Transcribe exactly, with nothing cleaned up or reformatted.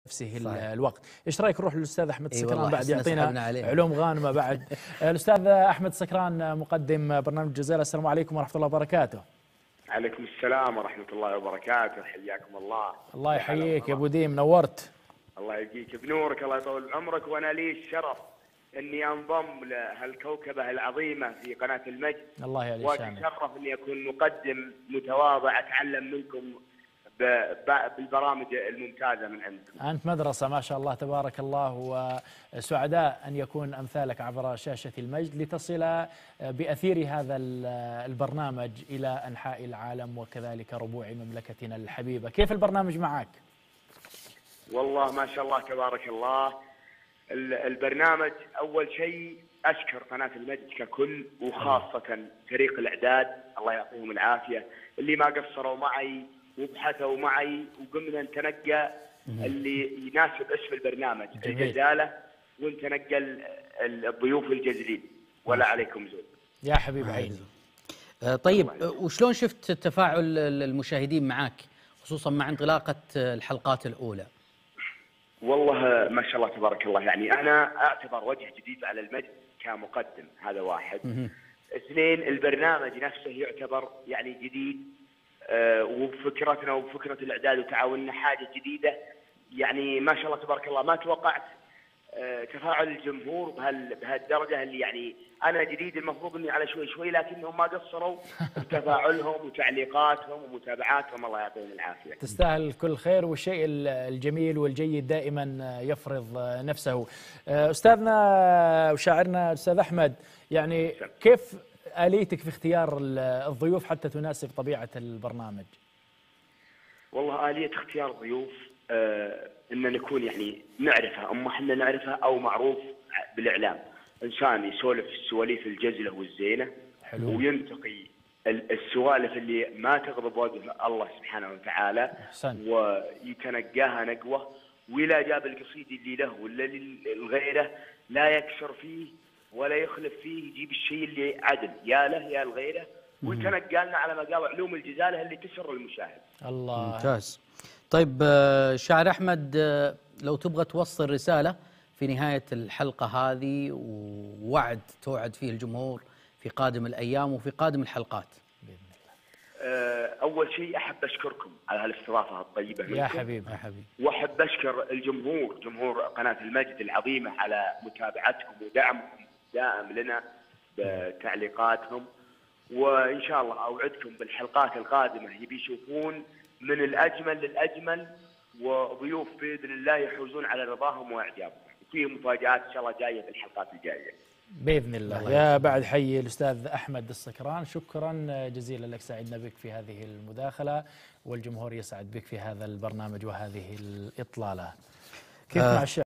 نفسه صحيح. الوقت. ايش رايك نروح للاستاذ احمد السكران بعد أحسن يعطينا عليه. علوم غانمه بعد. الاستاذ احمد السكران مقدم برنامج الجزيره، السلام عليكم ورحمه الله وبركاته. عليكم السلام ورحمه الله وبركاته، حياكم الله. الله يحييك يا ابو ديم، نورت. الله يجيك بنورك، الله يطول عمرك، وانا لي الشرف اني انضم لهالكوكبه العظيمه في قناه المجد. الله يعلي شانك. واتشرف اني اكون مقدم متواضع اتعلم منكم بالبرامج الممتازه من عندكم. انت مدرسه ما شاء الله تبارك الله، وسعداء ان يكون امثالك عبر شاشه المجد لتصل باثير هذا البرنامج الى انحاء العالم وكذلك ربوع مملكتنا الحبيبه. كيف البرنامج معك؟ والله ما شاء الله تبارك الله. البرنامج اول شيء اشكر قناه المجد ككل، وخاصه فريق الاعداد الله يعطيهم العافيه اللي ما قصروا معي وبحثوا معي وقمنا نتنقى اللي يناسب اسم البرنامج الجزاله، ونتنقى الضيوف الجزلين. ولا عليكم زود يا حبيب عيني. طيب وشلون شفت تفاعل المشاهدين معك خصوصا مع انطلاقه الحلقات الاولى؟ والله ما شاء الله تبارك الله، يعني انا اعتبر وجه جديد على المجد كمقدم، هذا واحد. اثنين، البرنامج نفسه يعتبر يعني جديد، أه وفكرتنا وفكره الاعداد وتعاوننا حاجه جديده، يعني ما شاء الله تبارك الله. ما توقعت أه تفاعل الجمهور بهال بهالدرجه، اللي يعني انا جديد المفروض اني على شوي شوي، لكنهم ما قصروا بتفاعلهم وتعليقاتهم ومتابعاتهم، الله يعطيهم العافيه. تستاهل كل خير، والشيء الجميل والجيد دائما يفرض نفسه. استاذنا وشاعرنا الاستاذ احمد، يعني كيف آليتك في اختيار الضيوف حتى تناسب طبيعة البرنامج؟ والله آلية اختيار الضيوف آه إن نكون يعني نعرفها، أما احنا نعرفها أو معروف بالإعلام، إنسان يسولف السواليف الجزلة والزينة. حلو. وينتقي السوالف اللي ما تغضب وجه الله سبحانه وتعالى. أحسن. ويتنقاها نقوة، ولا جاب القصيد اللي له ولا لغيره لا يكسر فيه ولا يخلف فيه، يجيب الشيء اللي عدل يا له يا لغيره، ويتنقى لنا على مقام علوم الجزاله اللي تسر المشاهد. الله ممتاز. طيب شاعر احمد، لو تبغى توصل رساله في نهايه الحلقه هذه ووعد توعد فيه الجمهور في قادم الايام وفي قادم الحلقات باذن الله. اول شيء احب اشكركم على هالاستضافه الطيبه منكم يا حبيبي يا حبيبي، واحب اشكر الجمهور، جمهور قناه المجد العظيمه، على متابعتكم ودعمكم دائم لنا بتعليقاتهم. وإن شاء الله أوعدكم بالحلقات القادمة يبي يشوفون من الأجمل للأجمل، وضيوف بإذن الله يحوزون على رضاهم وإعجابهم. وفيه مفاجآت إن شاء الله جاية في الحلقات الجاية بإذن الله. الله يا بعد حي الأستاذ أحمد السكران، شكرا جزيلا لك، سعدنا بك في هذه المداخلة، والجمهور يسعد بك في هذا البرنامج وهذه الإطلالة. كيف آه مع الشعب؟